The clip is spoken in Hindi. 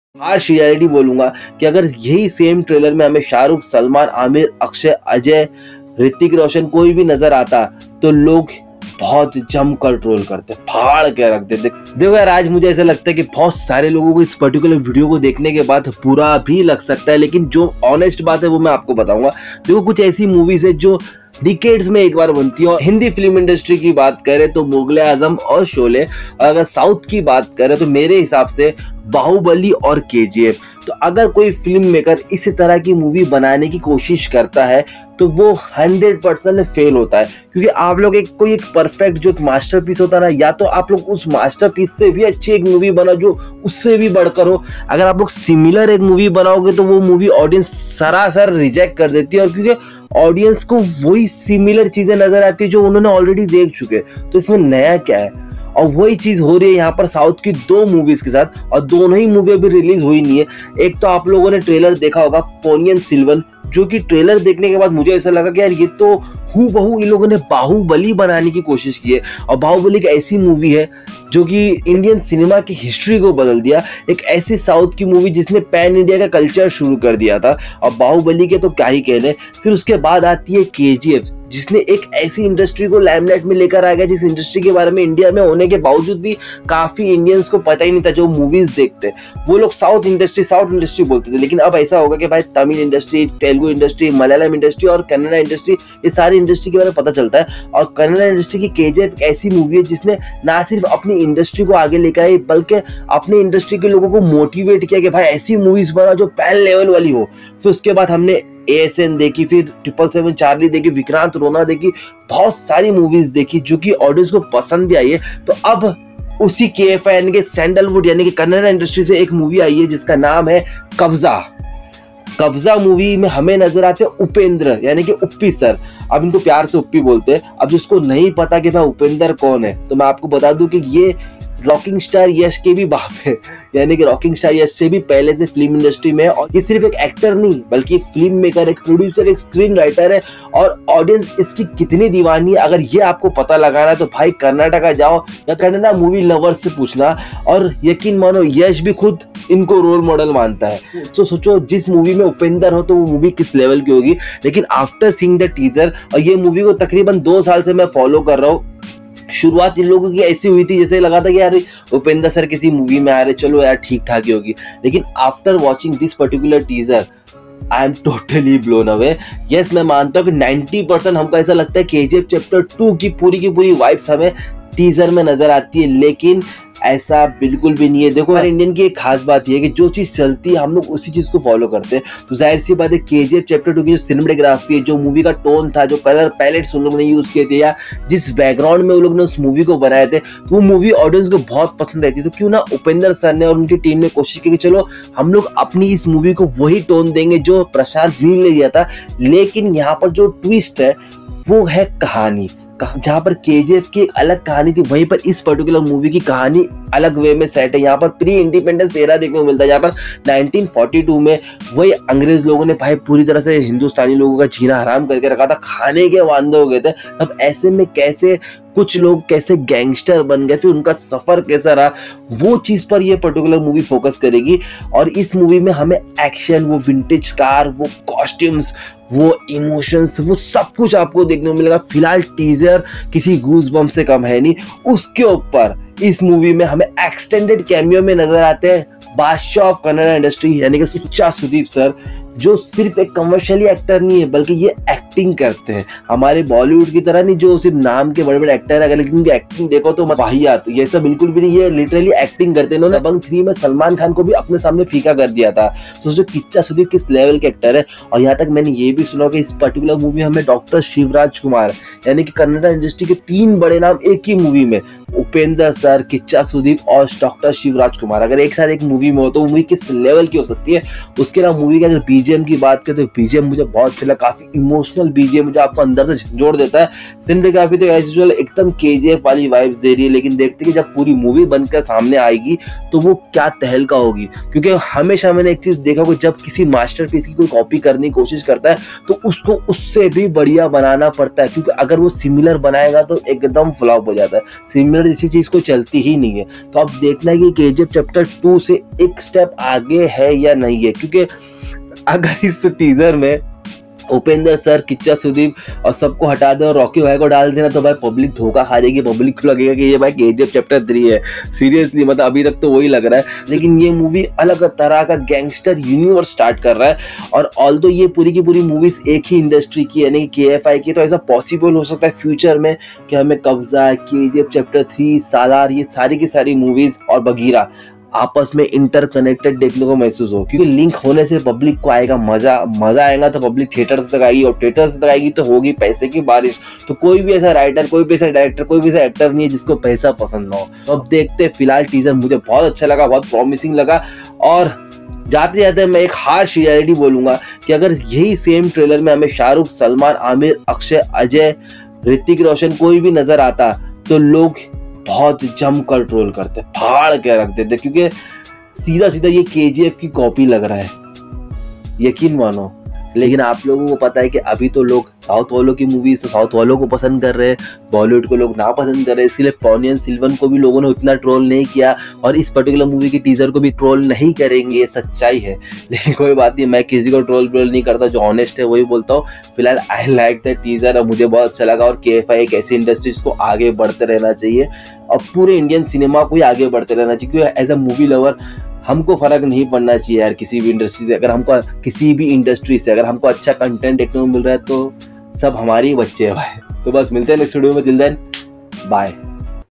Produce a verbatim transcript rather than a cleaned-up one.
हार्श रियलिटी बोलूंगा कि अगर यही सेम ट्रेलर में हमें शाहरुख, सलमान, आमिर, अक्षय, अजय, ऋतिक रोशन कोई भी नजर आता तो लोग बहुत जमकर ट्रोल करते, फाड़ के रख देते। देखो यार, आज मुझे ऐसा लगता है कि बहुत सारे लोगों को इस पर्टिकुलर वीडियो को देखने के बाद बुरा भी लग सकता है, लेकिन जो ऑनेस्ट बात है वो मैं आपको बताऊंगा। देखो, कुछ ऐसी मूवीज है जो डिकेड्स में एक बार बनती है। और हिंदी फिल्म इंडस्ट्री की बात करें तो मुगले आजम और शोले, और अगर साउथ की बात करें तो मेरे हिसाब से बाहुबली और केजीएफ। तो अगर कोई फिल्म मेकर इसी तरह की मूवी बनाने की कोशिश करता है तो वो हंड्रेड परसेंट फेल होता है, क्योंकि आप लोग एक कोई एक परफेक्ट जो एक मास्टरपीस होता है ना, या तो आप लोग उस मास्टरपीस से भी अच्छी एक मूवी बनाओ जो उससे भी बढ़कर हो। अगर आप लोग सिमिलर एक मूवी बनाओगे तो वो मूवी ऑडियंस सरासर रिजेक्ट कर देती है, और क्योंकि ऑडियंस को वही सिमिलर चीजें नजर आती है जो उन्होंने ऑलरेडी देख चुके, तो इसमें नया क्या है। और वही चीज हो रही है यहाँ पर साउथ की दो मूवीज के साथ, और दोनों ही मूवी अभी रिलीज हुई नहीं है। एक तो आप लोगों ने ट्रेलर देखा होगा पोनियन सिल्वन, जो कि ट्रेलर देखने के बाद मुझे ऐसा लगा कि यार ये तो हूबहू इन लोगों ने बाहुबली बनाने की कोशिश की है। और बाहुबली एक ऐसी मूवी है जो कि इंडियन सिनेमा की हिस्ट्री को बदल दिया, एक ऐसी साउथ की मूवी जिसने पैन इंडिया का कल्चर शुरू कर दिया था। और बाहुबली के तो क्या ही कहने। फिर उसके बाद आती है केजीएफ, जिसने एक ऐसी इंडस्ट्री को लाइमलाइट में लेकर आ गया जिस इंडस्ट्री के बारे में इंडिया में होने के बावजूद भी काफी इंडियंस को पता ही नहीं था। जो मूवीज देखते वो लोग साउथ इंडस्ट्री साउथ इंडस्ट्री बोलते थे, लेकिन अब ऐसा होगा कि भाई Tamil industry, Telugu industry, Malayalam industry और कन्नड़ा इंडस्ट्री, ये सारी इंडस्ट्री के बारे में पता चलता है। और कन्नड़ा इंडस्ट्री की केजीएफ एक ऐसी मूवी है जिसने ना सिर्फ अपनी इंडस्ट्री को आगे लेकर आई, बल्कि अपनी इंडस्ट्री के लोगों को मोटिवेट किया कि भाई ऐसी मूवीज बनाओ जो पैन लेवल वाली हो। फिर उसके बाद हमने एएसएन देखी, फिर ट्रिपल सेवन चार्ली देखी, विक्रांत रोना देखी, बहुत सारी मूवीज देखी जो कि ऑडियंस को पसंद भी आई है। तो अब उसी केएफआई के सैंडलवुड यानी कि कन्नड़ा इंडस्ट्री से एक मूवी आई है जिसका नाम है कब्जा। कब्जा मूवी में हमें नजर आते हैं उपेंद्र यानी कि उप्पी सर, अब इनको प्यार से उप्पी बोलते हैं। अब जिसको नहीं पता कि भाई उपेंद्र कौन है, तो मैं आपको बता दूं कि ये रॉकिंग स्टार यश के भी बाप है, यानी कि रॉकिंग स्टार यश से भी पहले से फिल्म इंडस्ट्री में है। और ये सिर्फ एक एक्टर नहीं बल्कि एक फिल्म मेकर, एक प्रोड्यूसर, एक स्क्रीन राइटर है। और ऑडियंस इसकी कितनी दीवानी है अगर ये आपको पता लगाना है तो भाई कर्नाटका जाओ या कन्नड़ा मूवी लवर्स से पूछना, और यकीन मानो यश भी खुद इनको रोल मॉडल मानता है। तो सोचो जिस मूवी में उपेंद्र हो तो वो मूवी किस लेवल की होगी। लेकिन आफ्टर सीइंग द टीजर, और ये मूवी को तकरीबन दो साल से मैं फॉलो कर रहा हूँ, शुरुआत इन लोगों की ऐसी हुई थी जैसे लगा था कि यार उपेंद्र सर किसी मूवी में आ रहे, चलो यार ठीक ठाक ही होगी। लेकिन after watching this particular teaser I am totally blown away. Yes, मैं मानता हूँ कि नाइंटी परसेंट हमको ऐसा लगता है केजीएफ चैप्टर टू की पूरी की पूरी वाइब्स हमें टीजर में नजर आती है, लेकिन ऐसा बिल्कुल भी नहीं है। देखो यार, इंडियन की एक खास बात ये है कि जो चीज चलती है हम लोग उसी चीज को फॉलो करते हैं। तो जाहिर सी बात है केजीएफ चैप्टर टू की जो सिनेमेटोग्राफी है, जो मूवी का टोन था, जो कलर पैलेट्स उन लोगों ने यूज किए थे, या जिस बैकग्राउंड में उन लोगों ने उस मूवी को बनाए थे, तो वो मूवी ऑडियंस को बहुत पसंद आई थी। तो क्यों ना उपेंद्र सर ने और उनकी टीम ने कोशिश की कि चलो हम लोग अपनी इस मूवी को वही टोन देंगे जो प्रशांत नील ने दिया था। लेकिन यहाँ पर जो ट्विस्ट है वो है कहानी। जहां पर केजीएफ की एक अलग कहानी थी, वहीं पर इस पर्टिकुलर मूवी की कहानी अलग वे में सेट है। यहाँ पर प्री इंडिपेंडेंस एरा देखने को मिलता है, यहाँ पर नाइनटीन फोर्टी टू में वही अंग्रेज लोगों ने भाई पूरी तरह से हिंदुस्तानी लोगों का जीना हराम करके रखा था, खाने के वांदे हो गए थे। अब ऐसे में कैसे कुछ लोग कैसे गैंगस्टर बन गए, फिर उनका सफर कैसा रहा, वो चीज पर ये पर्टिकुलर मूवी फोकस करेगी। और इस मूवी में हमें एक्शन, वो विंटेज कार, वो कॉस्ट्यूम्स, वो इमोशंस, वो सब कुछ आपको देखने को मिलेगा। फिलहाल टीजर किसी गूज़बम्प से कम है नहीं। उसके ऊपर इस मूवी में हमें एक्सटेंडेड कैमियो में नजर आते हैं बादशाह ऑफ कन्नड़ा इंडस्ट्री यानी कि सुच्चा सुदीप सर, जो सिर्फ एक कमर्शियली एक्टर नहीं है बल्कि ये एक्टिंग करते हैं। हमारे बॉलीवुड की तरह नहीं जो सिर्फ नाम के बड़े बड़े एक्टर है, लेकिन उनकी एक्टिंग देखो तो वाहियात, ये सब बिल्कुल भी नहीं, ये लिटरली एक्टिंग करते हैं। इन्होंने दबंग थ्री में सलमान खान को भी अपने सामने फीका कर दिया था। सोचो किच्चा सुदीप किस लेवल के एक्टर है। और यहाँ तक मैंने ये भी सुना कि इस पर्टिकुलर मूवी हमें डॉक्टर शिवराज कुमार यानी कि कन्नड़ा इंडस्ट्री के तीन बड़े नाम एक ही मूवी में, उपेंद्र सर, किच्चा सुदीप और डॉक्टर शिवराज कुमार, अगर एक साथ एक मूवी में हो तो मूवी किस लेवल की हो सकती है। उसके अलावा मूवी के अगर बीजीएम की बात करें तो बीजीएम मुझे बहुत अच्छा लगा, काफी इमोशनल बीजीएम जो आपको अंदर से झंझोड़ देता है। सिनेमेटोग्राफी तो एज यूजुअल एकदम केजीएफ वाली वाइब्स दे रही है, लेकिन देखते हैं कि जब पूरी मूवी बनकर सामने आएगी तो वो क्या तहलका होगी। क्योंकि हमेशा मैंने एक चीज देखा कि जब किसी मास्टरपीस की कोई कॉपी करने की कोशिश करता है तो उसको उससे भी बढ़िया बनाना पड़ता है, क्योंकि अगर वो सिमिलर बनाएगा तो एकदम फ्लॉप हो जाता है। सिमिलर इसी चीज को चलती ही नहीं है। तो अब देखना है कि केजीएफ चैप्टर टू से एक स्टेप आगे है या नहीं है, क्योंकि अगर इस टीजर में उपेंद्र सर, किच्चा सुदीप और सबको हटा दे और रॉकी भाई को डाल देना तो भाई पब्लिक धोखा खा जाएगी। पब्लिक को लगेगा कि ये भाई केजीएफ चैप्टर थ्री है। सीरियसली मतलब अभी तक तो वही लग रहा है, लेकिन ये मूवी अलग तरह का गैंगस्टर यूनिवर्स स्टार्ट कर रहा है। और ऑल्दो ये पूरी की पूरी मूवीज एक ही इंडस्ट्री की यानी कि केएफआई की, तो ऐसा पॉसिबल हो सकता है फ्यूचर में कि हमें कब्जा, केजीएफ चैप्टर थ्री, सालार, ये सारी की सारी मूवीज और बगीरा आपस में इंटरकनेक्टेड देखने को महसूस हो। क्योंकि लिंक होने से पब्लिक को आएगा मजा, मजा आएगा तो पब्लिक थिएटर तक आएगी, और थिएटर तक आएगी तो होगी पैसे की बारिश। तो कोई भी ऐसा राइटर, कोई भी ऐसा डायरेक्टर, कोई भी ऐसा एक्टर नहीं है जिसको पैसा पसंद ना हो। तो अब देखते हैं। फिलहाल टीजर मुझे बहुत अच्छा लगा, बहुत प्रॉमिसिंग लगा। और जाते जाते मैं एक हार्श रियलिटी बोलूंगा कि अगर यही सेम ट्रेलर में हमें शाहरुख, सलमान, आमिर, अक्षय, अजय, ऋतिक रोशन कोई भी नजर आता तो लोग बहुत जमकर ट्रोल करते, फाड़ के रख देते, क्योंकि सीधा सीधा ये केजीएफ की कॉपी लग रहा है, यकीन मानो। लेकिन आप लोगों को पता है कि अभी तो लोग साउथ वालों की मूवीज, साउथ वालों को पसंद कर रहे हैं, बॉलीवुड को लोग ना पसंद कर रहे हैं। इसलिए पोनियन सिल्वन को भी लोगों ने उतना ट्रोल नहीं किया, और इस पर्टिकुलर मूवी की टीजर को भी ट्रोल नहीं करेंगे, ये सच्चाई है। लेकिन कोई बात नहीं, मैं किसी को ट्रोल ट्रोल नहीं करता, जो ऑनेस्ट है वही बोलता हूँ। फिलहाल आई लाइक द टीजर और मुझे बहुत अच्छा लगा। और केएफआई एक ऐसी इंडस्ट्री जिसको आगे बढ़ते रहना चाहिए, और पूरे इंडियन सिनेमा को ही आगे बढ़ते रहना चाहिए। क्योंकि एज अ मूवी लवर हमको फर्क नहीं पड़ना चाहिए यार किसी भी इंडस्ट्री से। अगर हमको किसी भी इंडस्ट्री से अगर हमको अच्छा कंटेंट देखने को मिल रहा है तो सब हमारे ही बच्चे हैं भाई। तो बस मिलते हैं नेक्स्ट वीडियो में, टिल देन बाय।